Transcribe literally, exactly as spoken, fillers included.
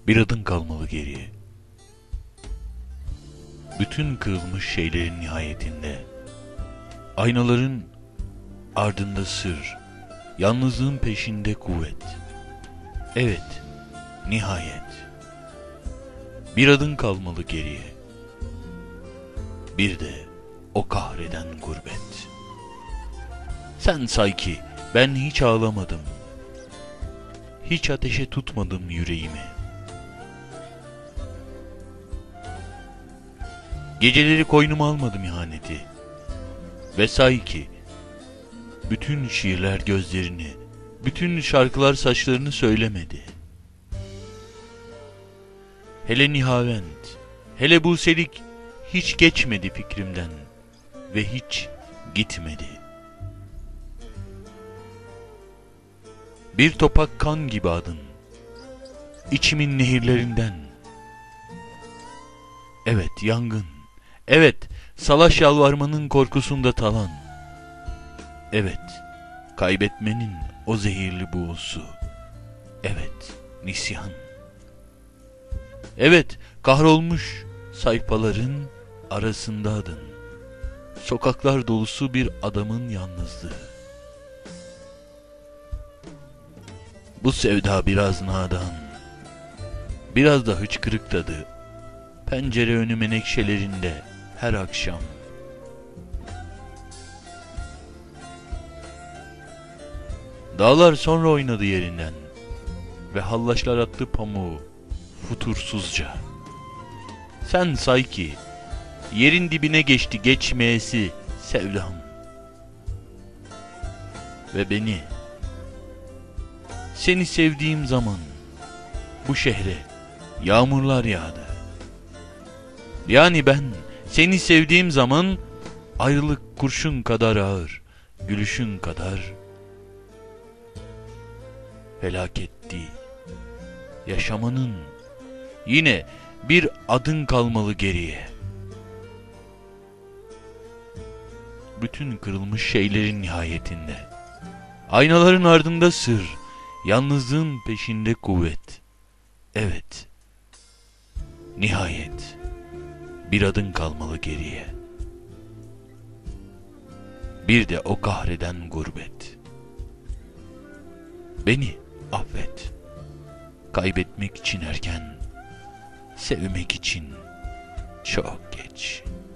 Bir adım kalmalı geriye. Bütün kırılmış şeylerin nihayetinde, aynaların ardında sır, yalnızlığın peşinde kuvvet. Evet, nihayet. Bir adım kalmalı geriye. Bir de o kahreden gurbet. Sen say ki ben hiç ağlamadım, hiç ateşe tutmadım yüreğimi. Geceleri koynuma almadım ihaneti. Ve say ki bütün şiirler gözlerini, bütün şarkılar saçlarını söylemedi. Hele Nihavent, hele Buselik hiç geçmedi fikrimden ve hiç gitmedi. Bir topak kan gibi adın, içimin nehirlerinden. Evet yangın, evet salaş yalvarmanın korkusunda talan. Evet kaybetmenin o zehirli buğusu. Evet nisyan. Evet kahrolmuş sayfaların arasındaydın. Sokaklar dolusu bir adamın yalnızlığı. Bu sevda biraz nadan, biraz da hıçkırık tadı. Pencere önü menekşelerinde her akşam. Dağlar sonra oynadı yerinden ve hallaçlar attı pamuğu futursuzca. Sen say ki yerin dibine geçti geçmeyesi sevdam. Ve beni, seni sevdiğim zaman bu şehre yağmurlar yağdı. Yani ben seni sevdiğim zaman ayrılık kurşun kadar ağır, gülüşün kadar felaketti. Yaşamanın yine bir adın kalmalı geriye. Bütün kırılmış şeylerin nihayetinde, aynaların ardında sır, yalnızlığın peşinde kuvvet. Evet, nihayet bir adın kalmalı geriye. Bir de o kahreden gurbet. Beni affet. Kaybetmek için erken, sevmek için çok geç.